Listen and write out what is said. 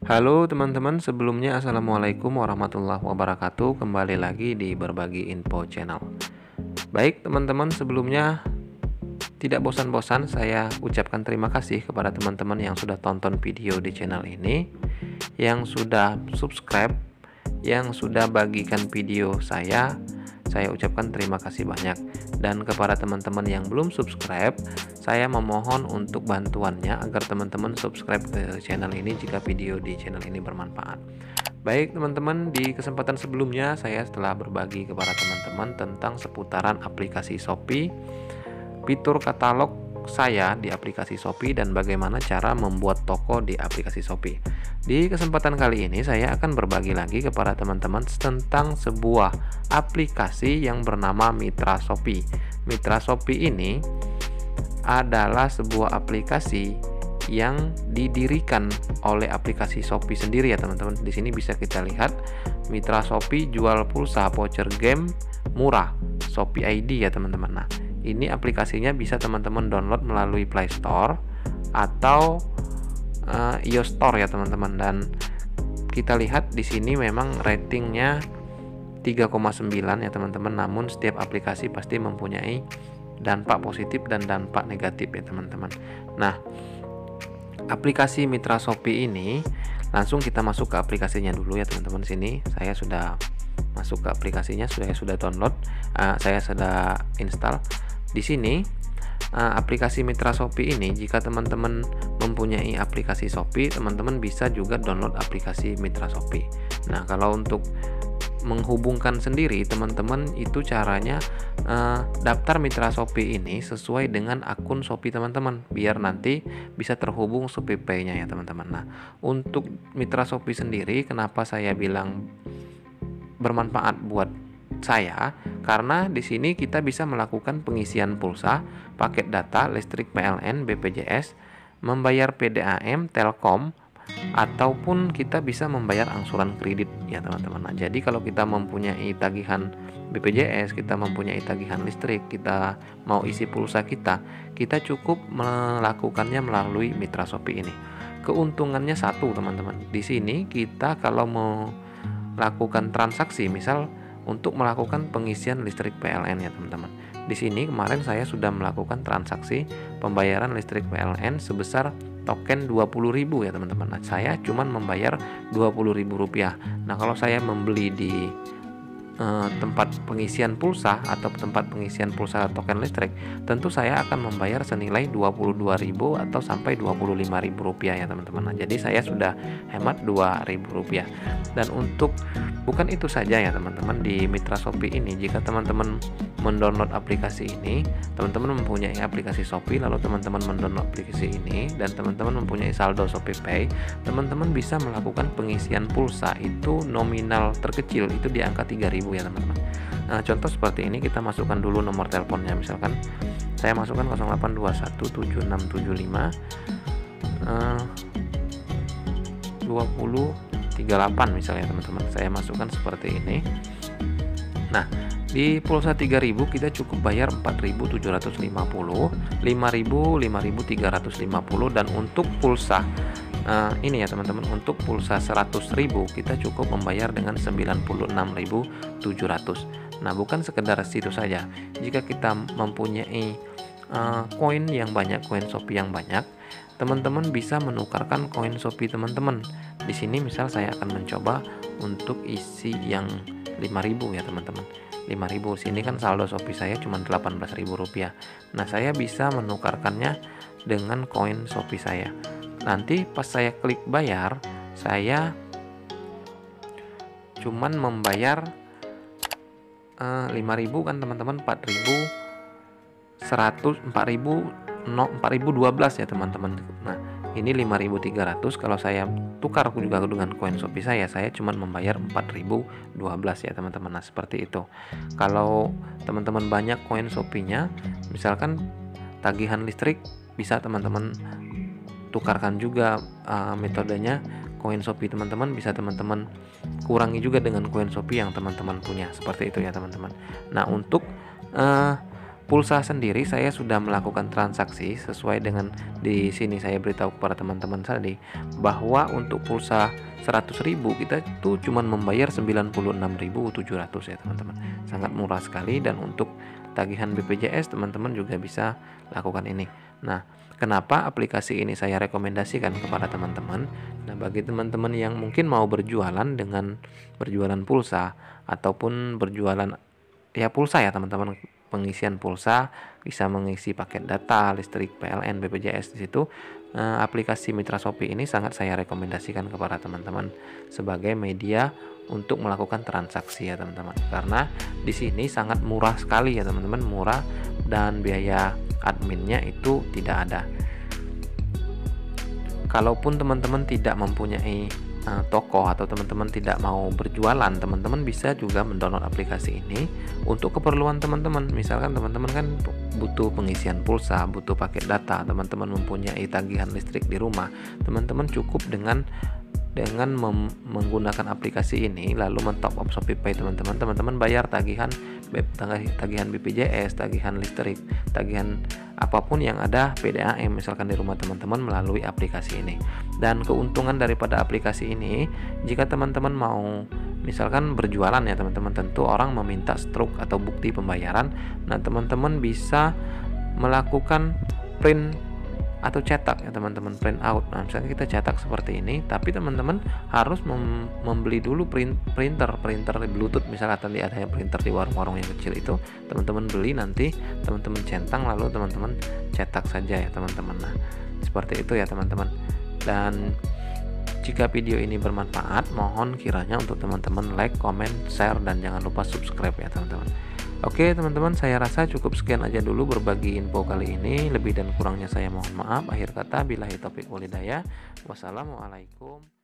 Halo teman-teman, sebelumnya Assalamualaikum warahmatullahi wabarakatuh. Kembali lagi di Berbagi Info Channel. Baik teman-teman, sebelumnya tidak bosan-bosan saya ucapkan terima kasih kepada teman-teman yang sudah tonton video di channel ini, yang sudah subscribe, yang sudah bagikan video saya ucapkan terima kasih banyak. Dan kepada teman-teman yang belum subscribe, saya memohon untuk bantuannya agar teman-teman subscribe ke channel ini jika video di channel ini bermanfaat. Baik teman-teman, di kesempatan sebelumnya saya telah berbagi kepada teman-teman tentang seputaran aplikasi Shopee, fitur katalog saya di aplikasi Shopee, dan bagaimana cara membuat toko di aplikasi Shopee. Di kesempatan kali ini saya akan berbagi lagi kepada teman-teman tentang sebuah aplikasi yang bernama Mitra Shopee. Mitra Shopee ini adalah sebuah aplikasi yang didirikan oleh aplikasi Shopee sendiri ya teman-teman. Di sini bisa kita lihat Mitra Shopee jual pulsa voucher game murah, Shopee ID ya teman-teman. Nah, ini aplikasinya bisa teman-teman download melalui Play Store atau iOS Store ya teman-teman. Dan kita lihat di sini memang ratingnya 3,9 ya teman-teman. Namun setiap aplikasi pasti mempunyai dampak positif dan dampak negatif ya teman-teman. Nah, aplikasi Mitra Shopee ini langsung kita masuk ke aplikasinya dulu ya teman-teman. Sini saya sudah masuk ke aplikasinya, saya sudah download, saya sudah install. Di sini aplikasi Mitra Shopee ini, jika teman-teman mempunyai aplikasi Shopee, teman-teman bisa juga download aplikasi Mitra Shopee. Nah, kalau untuk menghubungkan sendiri teman-teman, itu caranya daftar Mitra Shopee ini sesuai dengan akun Shopee teman-teman, biar nanti bisa terhubung Shopee Pay-nya ya teman-teman. Nah, untuk Mitra Shopee sendiri, kenapa saya bilang bermanfaat buat saya, karena di sini kita bisa melakukan pengisian pulsa, paket data, listrik PLN, BPJS, membayar PDAM, Telkom, ataupun kita bisa membayar angsuran kredit ya teman-teman. Nah, jadi kalau kita mempunyai tagihan BPJS, kita mempunyai tagihan listrik, kita mau isi pulsa kita cukup melakukannya melalui Mitra Shopee ini. Keuntungannya satu teman-teman. Di sini kita kalau mau melakukan transaksi, misal untuk melakukan pengisian listrik PLN ya teman-teman. Di sini kemarin saya sudah melakukan transaksi pembayaran listrik PLN sebesar token 20.000 ya teman-teman. Nah, saya cuman membayar Rp20.000. Nah, kalau saya membeli di tempat pengisian pulsa atau tempat pengisian pulsa token listrik, tentu saya akan membayar senilai 22.000 atau sampai Rp25.000 ya teman-teman. Nah, jadi saya sudah hemat Rp2.000. Dan untuk bukan itu saja ya teman-teman, di Mitra Shopee ini, jika teman-teman mendownload aplikasi ini, teman-teman mempunyai aplikasi Shopee, lalu teman-teman mendownload aplikasi ini dan teman-teman mempunyai saldo Shopee Pay, teman-teman bisa melakukan pengisian pulsa itu nominal terkecil itu di angka 3.000 ya teman-teman. Nah, contoh seperti ini, kita masukkan dulu nomor teleponnya, misalkan saya masukkan 08217675 2038 misalnya teman-teman. Saya masukkan seperti ini. Nah, di pulsa 3.000 kita cukup bayar 4.750, 5.000, 5.350, dan untuk pulsa ini ya teman-teman, untuk pulsa 100.000 kita cukup membayar dengan 96.700. Nah, bukan sekedar situ saja. Jika kita mempunyai koin yang banyak, koin Shopee yang banyak, teman-teman bisa menukarkan koin Shopee teman-teman. Di sini misal saya akan mencoba untuk isi yang 5.000 ya teman-teman. 5.000, sini kan saldo Shopee saya cuma Rp18.000. Nah, saya bisa menukarkannya dengan koin Shopee saya. Nanti pas saya klik bayar, saya cuman membayar 5.000 kan teman-teman, 4.012 ya teman-teman. Nah, ini 5.300. Kalau saya tukar juga dengan koin Shopee saya cuman membayar 4.012 ya teman-teman. Nah, seperti itu. Kalau teman-teman banyak koin Shopee-nya, misalkan tagihan listrik, bisa teman-teman tukarkan juga metodenya koin Shopee teman-teman, bisa teman-teman kurangi juga dengan koin Shopee yang teman-teman punya, seperti itu ya teman-teman. Nah, untuk Pulsa sendiri saya sudah melakukan transaksi sesuai dengan di sini saya beritahu kepada teman-teman tadi bahwa untuk pulsa 100.000 kita tuh cuman membayar 96.700 ya teman-teman. Sangat murah sekali, dan untuk tagihan BPJS teman-teman juga bisa lakukan ini. Nah, kenapa aplikasi ini saya rekomendasikan kepada teman-teman? Nah, bagi teman-teman yang mungkin mau berjualan dengan berjualan pulsa ataupun berjualan ya pulsa ya teman-teman, pengisian pulsa, bisa mengisi paket data, listrik, PLN, BPJS di situ. Aplikasi Mitra Shopee ini sangat saya rekomendasikan kepada teman-teman sebagai media untuk melakukan transaksi ya teman-teman. Karena di sini sangat murah sekali ya teman-teman, murah, dan biaya adminnya itu tidak ada. Kalaupun teman-teman tidak mempunyai toko atau teman-teman tidak mau berjualan, teman-teman bisa juga mendownload aplikasi ini untuk keperluan teman-teman. Misalkan teman-teman kan butuh pengisian pulsa, butuh paket data, teman-teman mempunyai tagihan listrik di rumah, teman-teman cukup dengan menggunakan aplikasi ini lalu mentop up ShopeePay teman-teman bayar tagihan BPJS, tagihan listrik, tagihan apapun yang ada PDAM misalkan di rumah teman-teman melalui aplikasi ini. Dan keuntungan daripada aplikasi ini, jika teman-teman mau misalkan berjualan ya teman-teman, tentu orang meminta struk atau bukti pembayaran. Nah, teman-teman bisa melakukan print atau cetak ya teman-teman, print out. Nah, misalnya kita cetak seperti ini, tapi teman-teman harus membeli dulu printer Bluetooth, misalnya tadi ada printer di warung-warung yang kecil itu, teman-teman beli, nanti teman-teman centang lalu teman-teman cetak saja ya teman-teman. Nah, seperti itu ya teman-teman. Dan jika video ini bermanfaat, mohon kiranya untuk teman-teman like, comment, share, dan jangan lupa subscribe ya teman-teman. Oke teman-teman, saya rasa cukup sekian aja dulu berbagi info kali ini. Lebih dan kurangnya saya mohon maaf. Akhir kata, billahi taufiq wal hidayah. Wassalamualaikum